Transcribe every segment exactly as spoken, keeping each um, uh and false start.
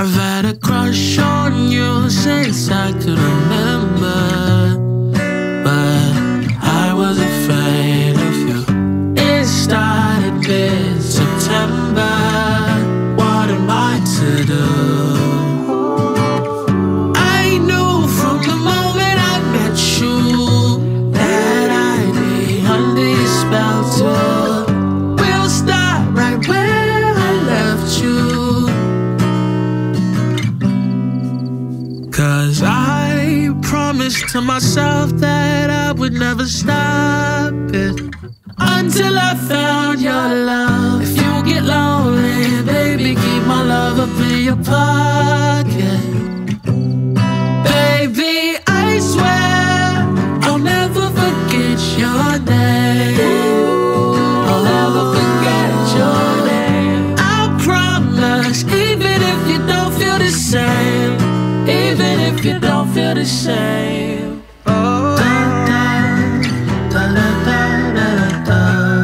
I've had a crush on you since I could remember, but I was afraid of you. It started mid-September. What am I to do? I knew from the moment I met you that I'd be under your spell too. We'll start right where I left you, 'cause I promised to myself that I would never stop it until I found your love. If you get lonely, baby, keep my love up in your pocket. Baby, I swear I'll never forget your name. I'll never forget your name. I promise, even if you don't feel the same, even if you don't feel the same. Oh, da, da, da, da, da, da, da.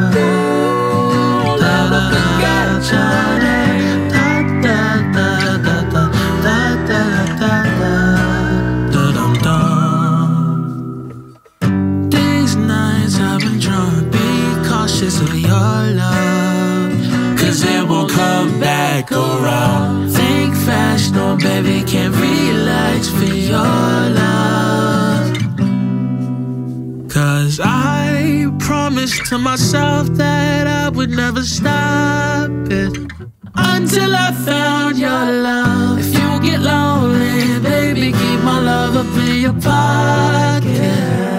I'll never forget your name. Da, da, da, da, da, da, da, da, da. Da, dum, dum. These nights I've been drunk. Be cautious of your love, 'cause it won't come back around. Think fast, no baby, can't relax for your love, 'cause I promised to myself that I would never stop it until I found your love. If you get lonely, baby, keep my love up in your pocket.